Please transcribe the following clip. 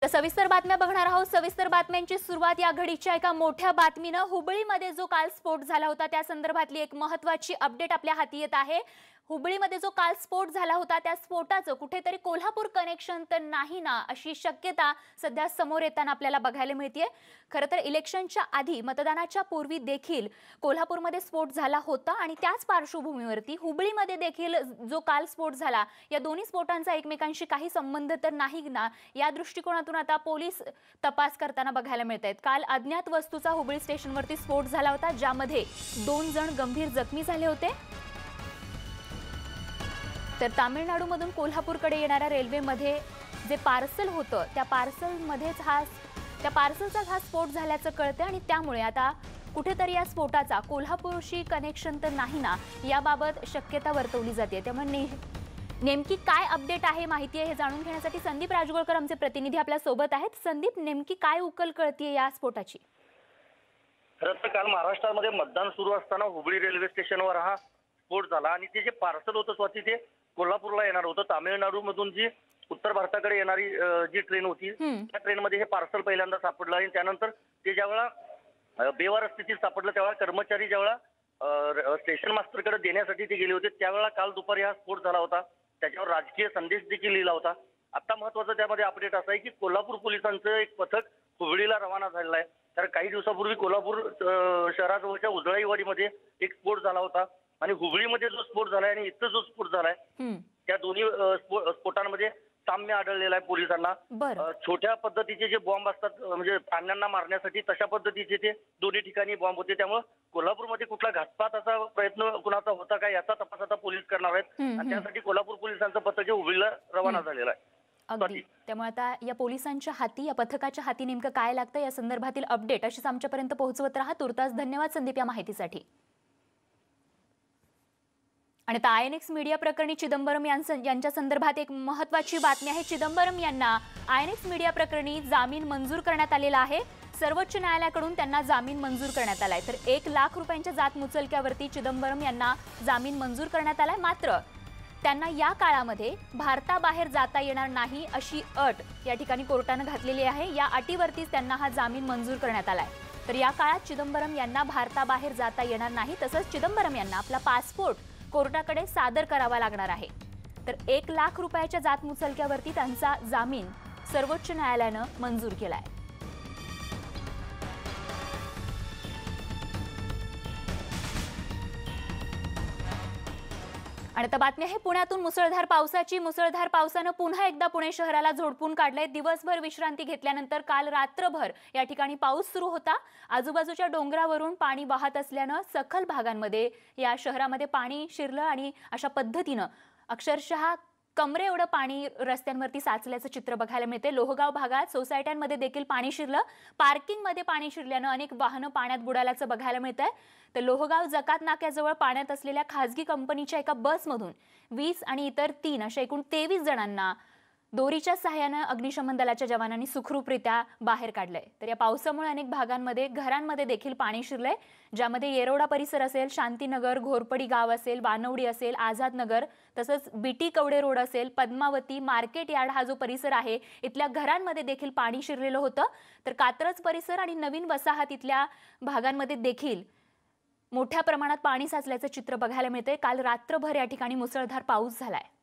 सविस्तर बातम्या बघणार आहोत। सविस्तर बातम्यांची सुरुवात या घडीच्या एका मोठ्या बातमीने हुबळीमध्ये जो काल स्फोट झाला होता त्या संदर्भातली एक महत्त्वाची अपडेट आपल्या हाती येत आहे। हुबळीमध्ये जो काल स्फोट झाला होता त्या स्फोटाचं कुठेतरी कोल्हापूर कनेक्शन तर नाही ना अशी शक्यता सध्या समोर येताना आपल्याला बघायला मिळते। खरं तर इलेक्शनच्या आधी मतदानाच्या पूर्वी देखील कोल्हापूरमध्ये स्फोट झाला होता आणि त्याच पार्श्वभूमीवरती हुबळीमध्ये देखील जो काल स्फोट झाला या दोन्ही स्फोटांचा एकमेकांशी काही संबंध तर नाही ना या दृष्टिकोनातून आता पोलीस तपास करताना बघायला मिळतात। काल अज्ञात वस्तूचा हुबळी स्टेशनवरती स्फोट झाला होता ज्यामध्ये 2 जण गंभीर जखमी झाले होते। तर तामिळनाडूमधून कोल्हापूरकडे येणाऱ्या रेल्वेमध्ये जे पार्सल होतं त्या पार्सलचा हा स्फोट झाल्याचं कळतं आणि त्यामुळे आता कुठेतरी या स्फोटाचा कोल्हापूरशी कनेक्शन तर नाही ना याबाबत शक्यता वर्तवली जाते। त्यामुळे नेमकी काय अपडेट आहे माहिती आहे हे जाणून घेण्यासाठी संदीप राजगोळकर आमचे प्रतिनिधी आपल्या सोबत आहेत। संदीप, नेमकी काय उकल कळतीये या स्फोटाची? खरं तर काल महाराष्ट्रामध्ये मतदान सुरू असताना हुबळी रेल्वे स्टेशनवर हा स्फोट झाला आणि ते जे पार्सल होतं स्वाती ते कोल्हापूरला येणार होतं। तामिळनाडूमधून जी उत्तर भारताकडे येणारी जी ट्रेन होती त्या ट्रेनमध्ये हे पार्सल पहिल्यांदा सापडलं आणि त्यानंतर ते ज्यावेळेला बेवार स्थितीत सापडलं त्यावेळेला कर्मचारी ज्यावेळेला स्टेशन मास्टरकडे देण्यासाठी ते गेले होते त्यावेळेला काल दुपारी हा स्फोट झाला होता। त्याच्यावर राजकीय संदेश देखील लिहिला होता। आता महत्त्वाचं त्यामध्ये अपडेट असं आहे की कोल्हापूर पोलिसांचं एक पथक हुबळीला रवाना झालेलं आहे। तर काही दिवसापूर्वी कोल्हापूर शहराजवळच्या उजळाईवाडीमध्ये एक स्फोट झाला होता आणि हुबळीमध्ये जो स्फोट झालाय आणि इथं जो स्फोट झालाय त्या दोन्ही स्फोटांमध्ये साम्य आढळलेलं आहे पोलिसांना। छोट्या पद्धतीचे जे बॉम्ब असतात म्हणजे प्राण्यांना मारण्यासाठी तशा पद्धतीचे ते दोन्ही ठिकाणी बॉम्ब होते। त्यामुळे कोल्हापूरमध्ये कुठला घातपाताचा प्रयत्न कुणाचा होता का याचा तपास आता पोलीस करणार आहेत आणि त्यासाठी कोल्हापूर पोलिसांचं पथक जे हुबळीला रवाना झालेलं आहे। अगदी, त्यामुळे आता या पोलिसांच्या हाती या पथकाच्या हाती नेमकं काय लागतं या संदर्भातील अपडेट अशीच आमच्यापर्यंत पोहोचवत राहा। तुर्तास धन्यवाद संदीप या माहितीसाठी। आणि आता आयएनएक्स मीडिया प्रकरणी चिदंबरम यांच्या संदर्भात एक महत्त्वाची बातमी आहे। चिदंबरम यांना आयएनएक्स मीडिया प्रकरणी जामीन मंजूर करण्यात आलेला आहे। सर्वोच्च न्यायालयाकडून त्यांना जामीन मंजूर करण्यात आलाय। तर 1 लाख रुपयांच्या जात मुचलक्यावरती चिदंबरम यांना जामीन मंजूर करण्यात आलाय। मात्र त्यांना या काळामध्ये भारताबाहेर जाता येणार नाही अशी अट या ठिकाणी कोर्टाने घातलेली आहे। या अटीवरतीच त्यांना हा जामीन मंजूर करण्यात आलाय। तर या काळात चिदंबरम यांना भारताबाहेर जाता येणार नाही। तसंच चिदंबरम यांना आपला पासपोर्ट कोर्टाकडे सादर करावा लागणार आहे। तर 1 लाख रुपयाच्या जात मुचलक्यावरती त्यांचा जामीन सर्वोच्च न्यायालयाने मंजूर केलाय। आणि आता बातमी आहे पुण्यातून मुसळधार पावसाची। मुसळधार पावसाने पुन्हा एकदा पुणे शहराला झोडपून काढले। दिवसभर विश्रांती घेतल्यानंतर काल रात्रभर या ठिकाणी पाऊस सुरू होता। आजूबाजूच्या डोंगरावरून पाणी वाहत असल्याने सखल भागांमध्ये या शहरामध्ये पाणी शिरलं आणि अशा पद्धतीने अक्षरशः कमरे एवढं पाणी रस्त्यांवरती साचल्याचं चित्र बघायला मिळते। लोहगाव भागात सोसायट्यांमध्ये देखील पाणी शिरलं। पार्किंगमध्ये पाणी शिरल्याने अनेक वाहनं पाण्यात बुडाल्याचं बघायला मिळतंय। तर लोहगाव जकात नाक्याजवळ पाण्यात असलेल्या खासगी कंपनीच्या एका बसमधून 20 आणि इतर 3 अशा एकूण 23 जणांना दोरीच्या सहाय्याने अग्निशमन दलाच्या जवानांनी सुखरूपरित्या बाहेर काढलंय। तर या पावसामुळे अनेक भागांमध्ये घरांमध्ये देखील पाणी शिरलंय, ज्यामध्ये येरोडा परिसर असेल, शांतीनगर, घोरपडी गाव असेल, वानवडी असेल, आझाद नगर, तसंच बीटी कवडे रोड असेल, पद्मावती मार्केट यार्ड हा जो परिसर आहे इथल्या घरांमध्ये देखील पाणी शिरलेलं होतं। तर कात्रज परिसर आणि नवीन वसाहत इथल्या भागांमध्ये देखील मोठ्या प्रमाणात पाणी साचल्याचं चित्र बघायला मिळतंय। काल रात्रभर या ठिकाणी मुसळधार पाऊस झालाय।